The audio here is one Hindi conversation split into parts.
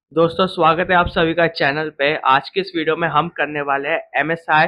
दोस्तों स्वागत है आप सभी का चैनल पे। आज के इस वीडियो में हम करने वाले हैं MSI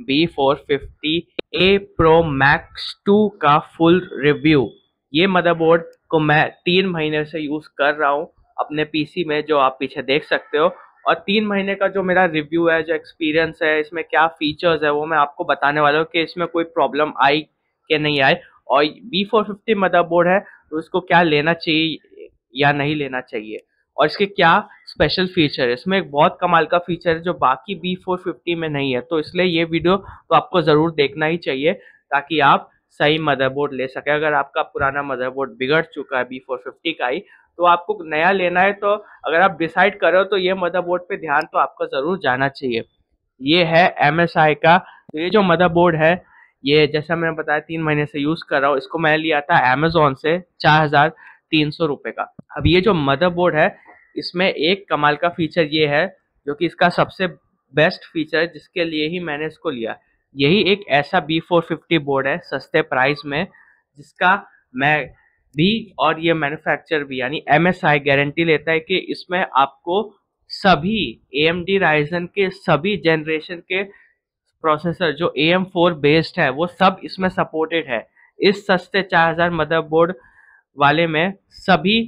B450A Pro Max 2 का फुल रिव्यू। ये मदरबोर्ड को मैं 3 महीने से यूज कर रहा हूँ अपने पीसी में, जो आप पीछे देख सकते हो। और 3 महीने का जो मेरा रिव्यू है, जो एक्सपीरियंस है, इसमें क्या फीचर्स है, वो मैं आपको बताने वाला हूँ कि इसमें कोई प्रॉब्लम आई कि नहीं आई। और B450 मदरबोर्ड है तो इसको क्या लेना चाहिए या नहीं लेना चाहिए, और इसके क्या स्पेशल फीचर है। इसमें एक बहुत कमाल का फीचर है जो बाकी B450 में नहीं है, तो इसलिए ये वीडियो तो आपको ज़रूर देखना ही चाहिए ताकि आप सही मदरबोर्ड ले सकें। अगर आपका पुराना मदरबोर्ड बिगड़ चुका है B450 का ही, तो आपको नया लेना है, तो अगर आप डिसाइड करो तो ये मदरबोर्ड पे ध्यान तो आपको ज़रूर जाना चाहिए। ये है MSI का। तो ये जो मदरबोर्ड है, ये जैसा मैंने बताया 3 महीने से यूज़ कर रहा हूँ। इसको मैं लिया था अमेजोन से 4300 रुपये का। अब ये जो मदरबोर्ड है, इसमें एक कमाल का फीचर ये है, जो कि इसका सबसे बेस्ट फीचर है, जिसके लिए ही मैंने इसको लिया। यही एक ऐसा B450 बोर्ड है सस्ते प्राइस में, जिसका मैं भी और ये मैन्युफैक्चर भी यानी MSI गारंटी लेता है कि इसमें आपको सभी AMD राइजन के सभी जनरेशन के प्रोसेसर जो AM4 बेस्ड है, वो सब इसमें सपोर्टेड है। इस सस्ते 4000 मदरबोर्ड वाले में सभी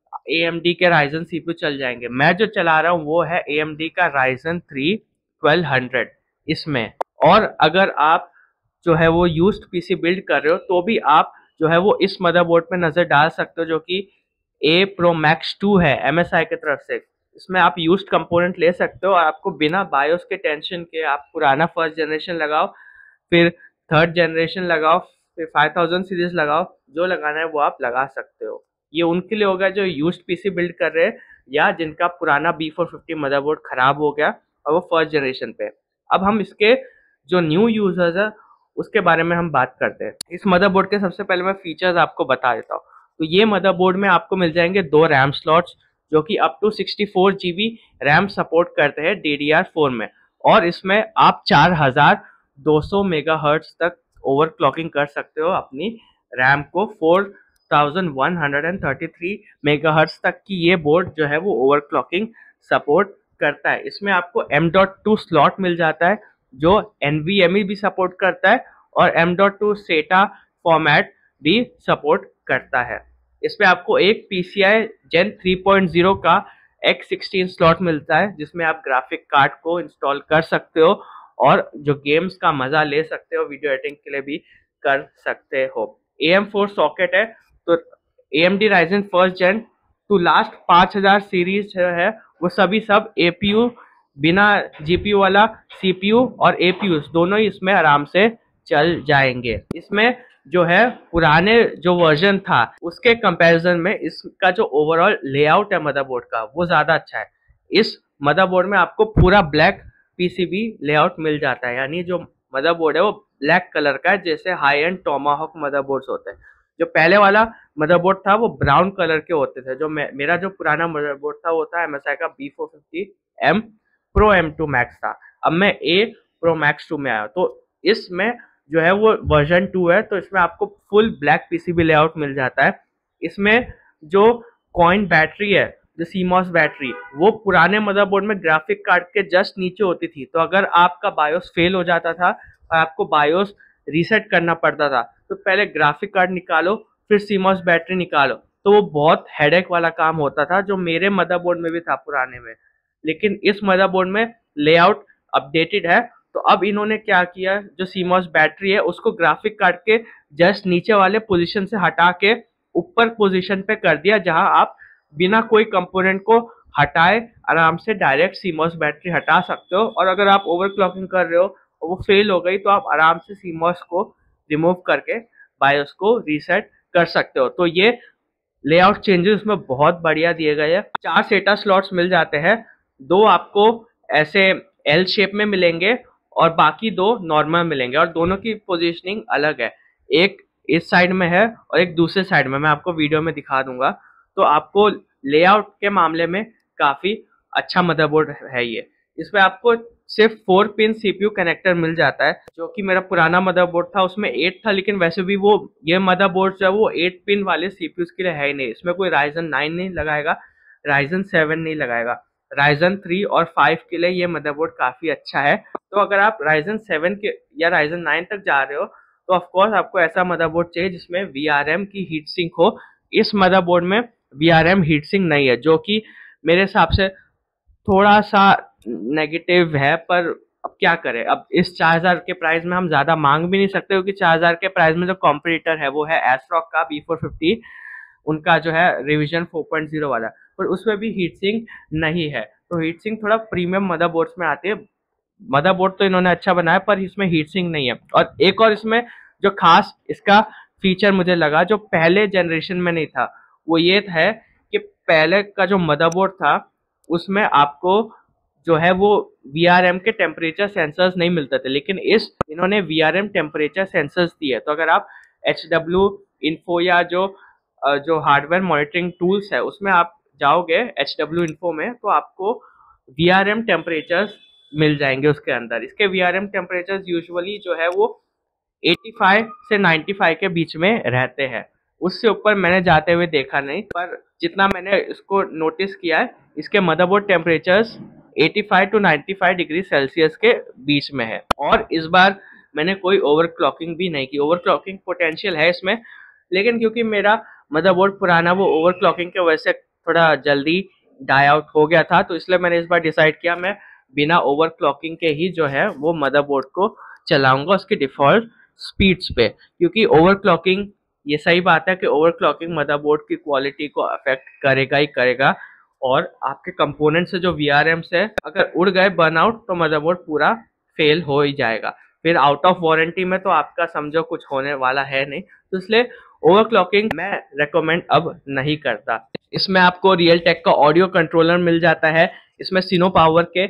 AMD के राइजन CPU चल जाएंगे। मैं जो चला रहा हूँ वो है AMD का राइजन 3 1200 इसमें। और अगर आप जो है वो यूज्ड पीसी बिल्ड कर रहे हो, तो भी आप जो है वो इस मदरबोर्ड पे नजर डाल सकते हो, जो कि A Pro Max 2 है MSI की तरफ से। इसमें आप यूज्ड कंपोनेंट ले सकते हो और आपको बिना बायोस के टेंशन के आप पुराना फर्स्ट जनरेशन लगाओ, फिर थर्ड जनरेशन लगाओ, फिर 5000 सीरीज लगाओ, जो लगाना है वो आप लगा सकते हो। ये उनके लिए होगा जो यूज्ड पीसी बिल्ड कर रहे हैं या जिनका पुराना B450 मदरबोर्ड खराब हो गया और वो फर्स्ट जनरेशन पे। अब हम इसके जो न्यू यूजर्स है उसके बारे में हम बात करते हैं। इस मदरबोर्ड के सबसे पहले मैं फीचर्स आपको बता देता हूँ। तो ये मदरबोर्ड में आपको मिल जाएंगे 2 रैम स्लॉट्स, जो कि up to 64 GB RAM support करते हैं DDR4 में। और इसमें आप 4200 मेगाहर्ट्ज तक ओवरक्लॉकिंग कर सकते हो अपनी रैम को। 4133 मेगाहर्ट्ज तक की ये बोर्ड जो है वो ओवरक्लॉकिंग सपोर्ट करता है। इसमें आपको M.2 स्लॉट मिल जाता है, जो NVMe भी सपोर्ट करता है और M.2 SATA फॉर्मेट भी सपोर्ट करता है। इसमें आपको एक PCI Gen 3.0 का X16 स्लॉट मिलता है, जिसमें आप ग्राफिक कार्ड को इंस्टॉल कर सकते हो और जो गेम्स का मजा ले सकते हो, वीडियो एडिटिंग के लिए भी कर सकते हो। AM4 सॉकेट है, तो AMD Ryzen first gen to last 5000 series जो है वो सभी सब APU बिना GPU वाला CPU और APU दोनों ही इसमें आराम से चल जाएंगे। इसमें जो है पुराने जो वर्जन था उसके कंपैरिजन में इसका जो ओवरऑल लेआउट है मदरबोर्ड का, वो ज्यादा अच्छा है। इस मदरबोर्ड में आपको पूरा ब्लैक PCB लेआउट मिल जाता है, यानी जो मदरबोर्ड है वो ब्लैक कलर का है, जैसे हाई एंड टोमाहॉक मदरबोर्ड्स होते हैं। जो पहले वाला मदरबोर्ड था वो ब्राउन कलर के होते थे। जो मेरा जो पुराना मदरबोर्ड था वो था MSI का B450M Pro M2 Max था। अब मैं A Pro Max 2 में आया, तो इसमें जो है वो वर्जन 2 है, तो इसमें आपको फुल ब्लैक PCB लेआउट मिल जाता है। इसमें जो कॉइन बैटरी है, जो CMOS बैटरी, वो पुराने मदरबोर्ड में ग्राफिक कार्ड के जस्ट नीचे होती थी। तो अगर आपका बायोस फेल हो जाता था और आपको बायोस रीसेट करना पड़ता था, तो पहले ग्राफिक कार्ड निकालो फिर CMOS बैटरी निकालो, तो वो बहुत हेडेक वाला काम होता था, जो मेरे मदरबोर्ड में भी था पुराने में। लेकिन इस मदरबोर्ड में लेआउट अपडेटेड है, तो अब इन्होंने क्या किया, जो CMOS बैटरी है उसको ग्राफिक कार्ड के जस्ट नीचे वाले पोजीशन से हटा के ऊपर पोजीशन पे कर दिया, जहां आप बिना कोई कंपोनेंट को हटाए आराम से डायरेक्ट CMOS बैटरी हटा सकते हो। और अगर आप ओवरक्लॉकिंग कर रहे हो और वो फेल हो गई, तो आप आराम से CMOS को रिमूव करके बायोस को रीसेट कर सकते हो। तो ये लेआउट चेंजेस में बहुत बढ़िया दिए गए हैं। 4 सेटा स्लॉट्स मिल जाते हैं, 2 आपको ऐसे एल शेप में मिलेंगे और बाकी 2 नॉर्मल मिलेंगे, और दोनों की पोजीशनिंग अलग है। एक इस साइड में है और एक दूसरे साइड में, मैं आपको वीडियो में दिखा दूंगा। तो आपको लेआउट के मामले में काफी अच्छा मदरबोर्ड है ये। इसमें आपको सिर्फ 4 पिन CPU कनेक्टर मिल जाता है, जो कि मेरा पुराना मदरबोर्ड था उसमें 8 था, लेकिन वैसे भी वो ये मदरबोर्ड जो है वो 8 पिन वाले CPUs के लिए है ही नहीं। इसमें कोई Ryzen 9 नहीं लगाएगा, Ryzen 7 नहीं लगाएगा। Ryzen 3 और 5 के लिए ये मदरबोर्ड काफ़ी अच्छा है। तो अगर आप Ryzen 7 के या Ryzen 9 तक जा रहे हो तो ऑफ कोर्स आपको ऐसा मदरबोर्ड चाहिए जिसमें VRM की हीट सिंक हो। इस मदरबोर्ड में VRM हीट सिंक नहीं है, जो कि मेरे हिसाब से थोड़ा सा नेगेटिव है, पर अब क्या करें। अब इस 4000 के प्राइस में हम ज़्यादा मांग भी नहीं सकते, क्योंकि 4000 के प्राइस में जो कॉम्पिटिटर है वो है एसरॉक का B450, उनका जो है रिवीजन 4.0 वाला, पर उसमें भी हीट सिंक नहीं है। तो हीट सिंक थोड़ा प्रीमियम मदरबोर्ड्स में आती है। मदरबोर्ड तो इन्होंने अच्छा बनाया, पर इसमें हीट सिंक नहीं है। और एक और इसमें जो खास इसका फीचर मुझे लगा जो पहले जनरेशन में नहीं था, वो ये है कि पहले का जो मदरबोर्ड था उसमें आपको जो है वो VRM के टेम्परेचर सेंसर्स नहीं मिलते थे, लेकिन इन्होंने VRM टेम्परेचर सेंसर्स दिए। तो अगर आप HW इन्फो या जो हार्डवेयर मॉनिटरिंग टूल्स है उसमें आप जाओगे HW इन्फो में, तो आपको VRM टेम्परेचर्स मिल जाएंगे उसके अंदर। इसके VRM टेम्परेचर्स यूजुअली जो है वो 85 से 95 के बीच में रहते हैं। उससे ऊपर मैंने जाते हुए देखा नहीं, पर जितना मैंने इसको नोटिस किया है, इसके motherboard temperatures 85 to 95 degree Celsius के बीच में है। और इस बार मैंने कोई ओवरक्लॉकिंग भी नहीं की। ओवरक्लॉकिंग पोटेंशियल है इसमें, लेकिन क्योंकि मेरा मदरबोर्ड पुराना वो ओवरक्लॉकिंग की वजह से थोड़ा जल्दी डाई आउट हो गया था, तो इसलिए मैंने इस बार डिसाइड किया मैं बिना ओवरक्लॉकिंग के ही जो है वो मदरबोर्ड को चलाऊंगा उसकी डिफ़ॉल्ट स्पीड्स पे। क्योंकि ओवरक्लॉकिंग, ये सही बात है कि ओवरक्लॉकिंग मदरबोर्ड की क्वालिटी को अफेक्ट करेगा ही करेगा, और आपके कंपोनेंट से जो VRM से अगर उड़ गए बर्नआउट तो मदरबोर्ड पूरा फेल हो ही जाएगा। फिर आउट ऑफ वारंटी में तो आपका समझो कुछ होने वाला है नहीं। तो इसलिए ओवरक्लॉकिंग मैं रेकमेंड अब नहीं करता। इसमें आपको रियल टेक का ऑडियो कंट्रोलर मिल जाता है। इसमें सिनो पावर के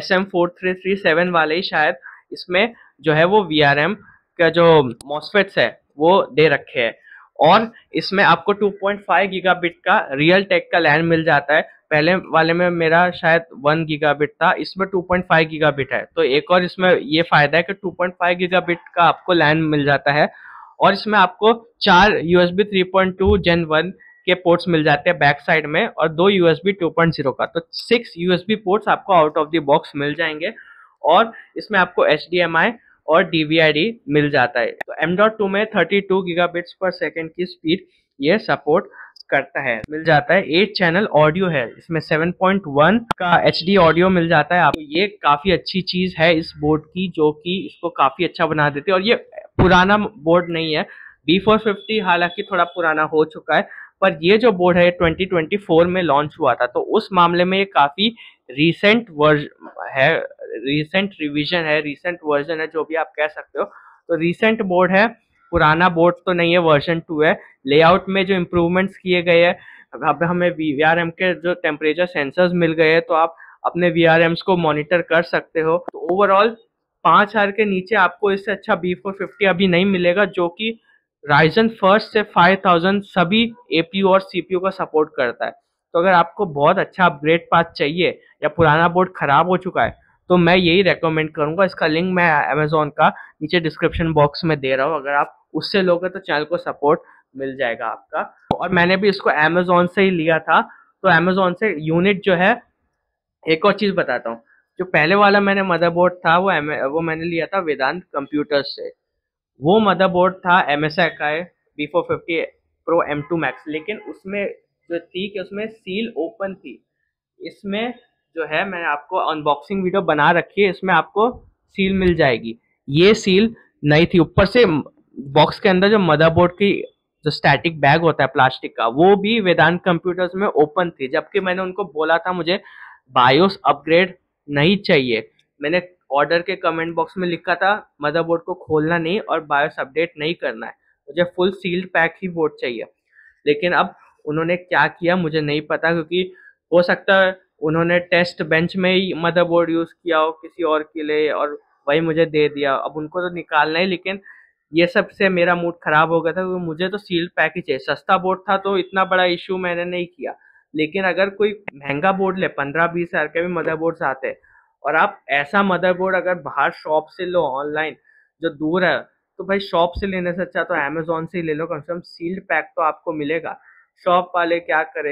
SM4337 वाले ही शायद इसमें जो है वो VRM का जो मॉसफेट्स है वो दे रखे हैं। और इसमें आपको 2.5 गीगाबिट का रियल टेक का लैन मिल जाता है। पहले वाले में मेरा शायद 1 गीगाबिट था, इसमें 2.5 गीगाबिट है। तो एक और इसमें ये फायदा है कि 2.5 गीगाबिट का आपको लैन मिल जाता है। और इसमें आपको 4 USB 3.2 Gen 1 के पोर्ट्स मिल जाते हैं बैक साइड में, और 2 USB 2.0 का। तो 6 USB पोर्ट्स आपको आउट ऑफ द बॉक्स मिल जाएंगे। और इसमें आपको HDMI और DVI-D मिल जाता है। तो M.2 में 32 गीगाबिट्स पर सेकेंड की स्पीड ये सपोर्ट करता है। मिल जाता है 8 चैनल ऑडियो है इसमें, 7.1 का HD ऑडियो मिल जाता है आपको। ये काफ़ी अच्छी चीज़ है इस बोर्ड की, जो कि इसको काफ़ी अच्छा बना देती है। और ये पुराना बोर्ड नहीं है। B450 हालांकि थोड़ा पुराना हो चुका है, पर ये जो बोर्ड है 2024 में लॉन्च हुआ था, तो उस मामले में ये काफ़ी रीसेंट है, रीसेंट रिवीजन है, रीसेंट वर्जन है, जो भी आप कह सकते हो। तो रीसेंट बोर्ड है, पुराना बोर्ड तो नहीं है, वर्जन 2 है। लेआउट में जो इम्प्रूवमेंट्स किए गए हैं, अब हमें VRM के जो टेम्परेचर सेंसर्स मिल गए हैं, तो आप अपने VRMs को मॉनिटर कर सकते हो। तो ओवरऑल 5000 के नीचे आपको इससे अच्छा B450 अभी नहीं मिलेगा, जो कि Ryzen फर्स्ट से 5000 सभी APU और CPU का सपोर्ट करता है। तो अगर आपको बहुत अच्छा अपग्रेड पाथ चाहिए या पुराना बोर्ड खराब हो चुका है, तो मैं यही रेकमेंड करूंगा। इसका लिंक मैं अमेजोन का नीचे डिस्क्रिप्शन बॉक्स में दे रहा हूँ। अगर आप उससे लोगे तो चैनल को सपोर्ट मिल जाएगा आपका। और मैंने भी इसको अमेजोन से ही लिया था। तो अमेजोन से यूनिट जो है, एक और चीज़ बताता हूँ, जो पहले वाला मैंने मदरबोर्ड था वो मैंने लिया था वेदांत कंप्यूटर्स से। वो मदरबोर्ड था MSI का है, B450 Pro M2 Max, लेकिन उसमें जो थी कि उसमें सील ओपन थी। इसमें जो है मैंने आपको अनबॉक्सिंग वीडियो बना रखी है, इसमें आपको सील मिल जाएगी। ये सील नहीं थी। ऊपर से बॉक्स के अंदर जो मदरबोर्ड की जो स्टैटिक बैग होता है प्लास्टिक का, वो भी वेदांत कंप्यूटर्स में ओपन थी, जबकि मैंने उनको बोला था मुझे बायोस अपग्रेड नहीं चाहिए। मैंने ऑर्डर के कमेंट बॉक्स में लिखा था मदरबोर्ड को खोलना नहीं और बायोस अपडेट नहीं करना है, मुझे फुल सील्ड पैक ही बोर्ड चाहिए। लेकिन अब उन्होंने क्या किया मुझे नहीं पता, क्योंकि हो सकता है उन्होंने टेस्ट बेंच में ही मदरबोर्ड यूज़ किया हो किसी और के लिए, और वही मुझे दे दिया। अब उनको तो निकालना ही, लेकिन ये सब से मेरा मूड खराब हो गया था, क्योंकि मुझे तो सील्ड पैक ही चाहिए। सस्ता बोर्ड था तो इतना बड़ा इशू मैंने नहीं किया, लेकिन अगर कोई महंगा बोर्ड ले, 15-20 हज़ार के भी मदरबोर्ड्स आते हैं, और आप ऐसा मदरबोर्ड अगर बाहर शॉप से लो ऑनलाइन जो दूर है, तो भाई शॉप से लेने से अच्छा तो अमेजोन से ही ले लो, कम से कम सील्ड पैक तो आपको मिलेगा। शॉप वाले क्या करे,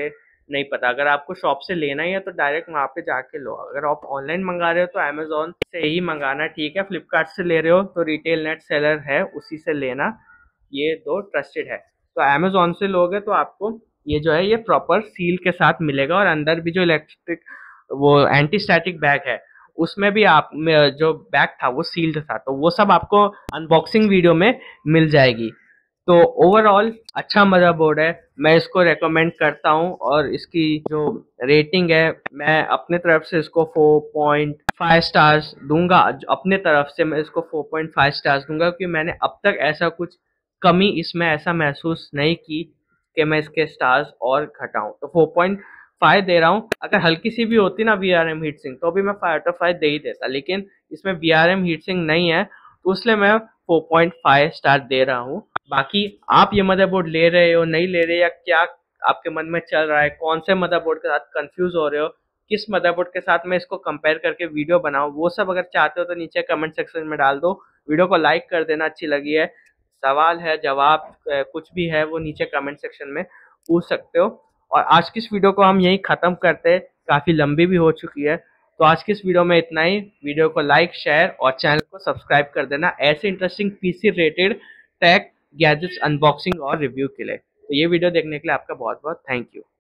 नहीं पता। अगर आपको शॉप से लेना ही है तो डायरेक्ट वहाँ पे जाके लो। अगर आप ऑनलाइन मंगा रहे हो तो अमेजोन से ही मंगाना ठीक है। फ्लिपकार्ट से ले रहे हो तो रिटेल नेट सेलर है, उसी से लेना। ये दो ट्रस्टेड है। तो अमेजोन से लोगे तो आपको ये जो है ये प्रॉपर सील के साथ मिलेगा, और अंदर भी जो इलेक्ट्रिक वो एंटी स्टैटिक बैग है उसमें भी आप जो बैग था वो सील्ड था, तो वो सब आपको अनबॉक्सिंग वीडियो में मिल जाएगी। तो ओवरऑल अच्छा मदरबोर्ड है, मैं इसको रेकमेंड करता हूँ। और इसकी जो रेटिंग है मैं अपने तरफ से इसको 4.5 स्टार्स दूंगा। अपने तरफ से मैं इसको 4.5 स्टार्स दूंगा, क्योंकि मैंने अब तक ऐसा कुछ कमी इसमें ऐसा महसूस नहीं की कि मैं इसके स्टार्स और घटाऊं। तो 4.5 दे रहा हूँ। अगर हल्की सी भी होती ना VRM हीट सिंक तो भी मैं 5/5 दे ही देता, लेकिन इसमें VRM हीट सिंक नहीं है तो इसलिए मैं 4.5 स्टार दे रहा हूँ। बाकी आप ये मदरबोर्ड ले रहे हो नहीं ले रहे, या क्या आपके मन में चल रहा है, कौन से मदरबोर्ड के साथ कंफ्यूज हो रहे हो, किस मदरबोर्ड के साथ मैं इसको कंपेयर करके वीडियो बनाऊं, वो सब अगर चाहते हो तो नीचे कमेंट सेक्शन में डाल दो। वीडियो को लाइक कर देना अच्छी लगी है। सवाल है जवाब कुछ भी है वो नीचे कमेंट सेक्शन में पूछ सकते हो। और आज की इस वीडियो को हम यही खत्म करते हैं, काफी लंबी भी हो चुकी है। तो आज की इस वीडियो में इतना ही। वीडियो को लाइक शेयर और चैनल को सब्सक्राइब कर देना ऐसे interesting PC rated tech gadgets unboxing और रिव्यू के लिए। तो ये वीडियो देखने के लिए आपका बहुत बहुत थैंक यू।